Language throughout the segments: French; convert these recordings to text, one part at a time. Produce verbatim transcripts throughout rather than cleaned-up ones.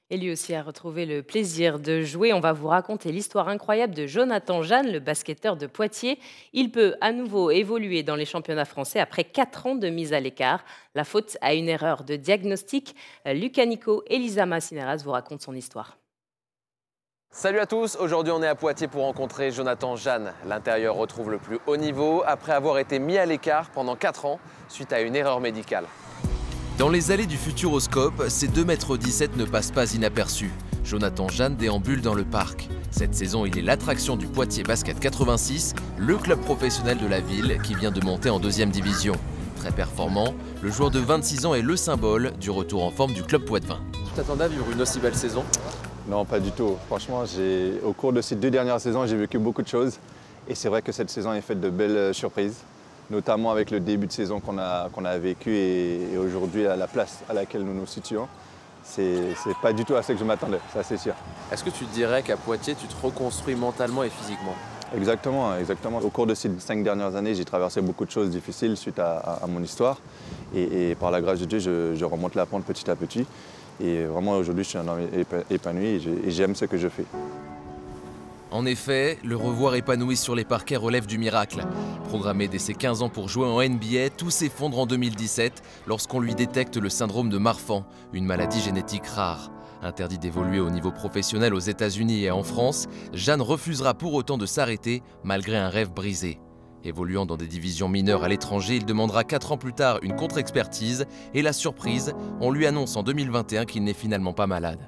Et lui aussi a retrouvé le plaisir de jouer. On va vous raconter l'histoire incroyable de Jonathan Jeanne, le basketteur de Poitiers. Il peut à nouveau évoluer dans les championnats français après quatre ans de mise à l'écart. La faute à une erreur de diagnostic. Euh, Lucas Nico et Lisa Massineras vous racontent son histoire. Salut à tous, aujourd'hui on est à Poitiers pour rencontrer Jonathan Jeanne. L'intérieur retrouve le plus haut niveau après avoir été mis à l'écart pendant quatre ans suite à une erreur médicale. Dans les allées du Futuroscope, ces deux mètres dix-sept ne passent pas inaperçus. Jonathan Jeanne déambule dans le parc. Cette saison, il est l'attraction du Poitiers Basket quatre-vingt-six, le club professionnel de la ville qui vient de monter en deuxième division. Très performant, le joueur de vingt-six ans est le symbole du retour en forme du club poitevin. Tu t'attendais à vivre une aussi belle saison? Non, pas du tout. Franchement, au cours de ces deux dernières saisons, j'ai vécu beaucoup de choses. Et c'est vrai que cette saison est faite de belles surprises, notamment avec le début de saison qu'on a, qu'on a vécu et, et aujourd'hui à la place à laquelle nous nous situons. C'est pas du tout à ce que je m'attendais, ça c'est sûr. Est-ce que tu dirais qu'à Poitiers, tu te reconstruis mentalement et physiquement? Exactement, exactement. Au cours de ces cinq dernières années, j'ai traversé beaucoup de choses difficiles suite à, à, à mon histoire. Et, et par la grâce de Dieu, je, je remonte la pente petit à petit. Et vraiment, aujourd'hui, je suis un homme épanoui et j'aime ce que je fais. En effet, le revoir épanoui sur les parquets relève du miracle. Programmé dès ses quinze ans pour jouer en N B A, tout s'effondre en deux mille dix-sept lorsqu'on lui détecte le syndrome de Marfan, une maladie génétique rare. Interdit d'évoluer au niveau professionnel aux États-Unis et en France, Jeanne refusera pour autant de s'arrêter malgré un rêve brisé. Évoluant dans des divisions mineures à l'étranger, il demandera quatre ans plus tard une contre-expertise et la surprise, on lui annonce en deux mille vingt et un qu'il n'est finalement pas malade.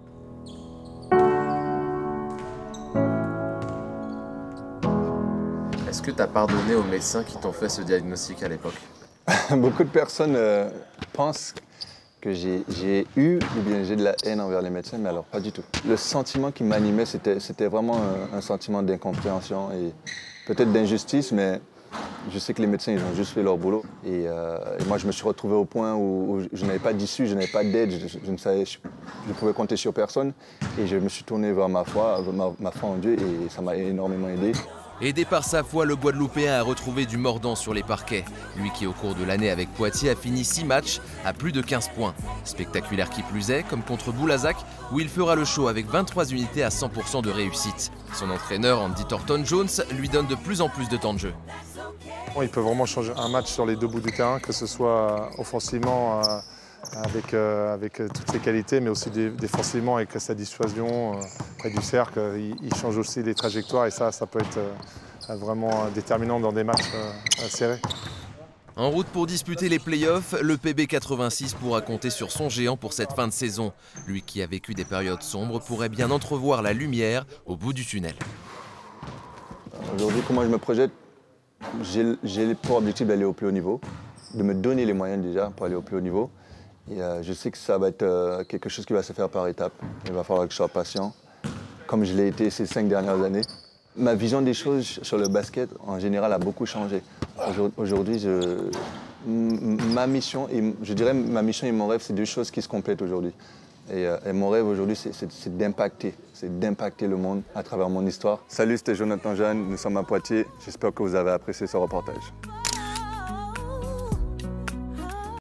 Est-ce que tu as pardonné aux médecins qui t'ont fait ce diagnostic à l'époque? Beaucoup de personnes euh, pensent que j'ai eu ou bien j'ai de la haine envers les médecins, mais alors pas du tout. Le sentiment qui m'animait, c'était vraiment un, un sentiment d'incompréhension et peut-être d'injustice, mais je sais que les médecins, ils ont juste fait leur boulot. Et, euh, et moi, je me suis retrouvé au point où, où je n'avais pas d'issue, je n'avais pas d'aide, je, je, ne savais, je, je pouvais compter sur personne. Et je me suis tourné vers ma foi, ma, ma foi en Dieu, et ça m'a énormément aidé. Aidé par sa foi, le Guadeloupéen a retrouvé du mordant sur les parquets. Lui qui, au cours de l'année avec Poitiers, a fini six matchs à plus de quinze points. Spectaculaire qui plus est, comme contre Boulazac, où il fera le show avec vingt-trois unités à cent pour cent de réussite. Son entraîneur, Andy Thornton-Jones, lui donne de plus en plus de temps de jeu. Il peut vraiment changer un match sur les deux bouts du terrain, que ce soit offensivement euh, avec, euh, avec toutes ses qualités, mais aussi défensivement avec sa dissuasion euh, près du cercle. Il, il change aussi les trajectoires et ça, ça peut être euh, vraiment déterminant dans des matchs euh, serrés. En route pour disputer les playoffs, le P B quatre-vingt-six pourra compter sur son géant pour cette fin de saison. Lui qui a vécu des périodes sombres pourrait bien entrevoir la lumière au bout du tunnel. Aujourd'hui, comment je me projette? J'ai pour objectif d'aller au plus haut niveau, de me donner les moyens déjà pour aller au plus haut niveau. Et euh, je sais que ça va être euh, quelque chose qui va se faire par étapes. Il va falloir que je sois patient, comme je l'ai été ces cinq dernières années. Ma vision des choses sur le basket, en général, a beaucoup changé. Aujourd'hui, je... ma mission, et je dirais ma mission et mon rêve, c'est deux choses qui se complètent aujourd'hui. Et, euh, et mon rêve aujourd'hui, c'est d'impacter, c'est d'impacter le monde à travers mon histoire. Salut, c'était Jonathan Jeanne, nous sommes à Poitiers. J'espère que vous avez apprécié ce reportage.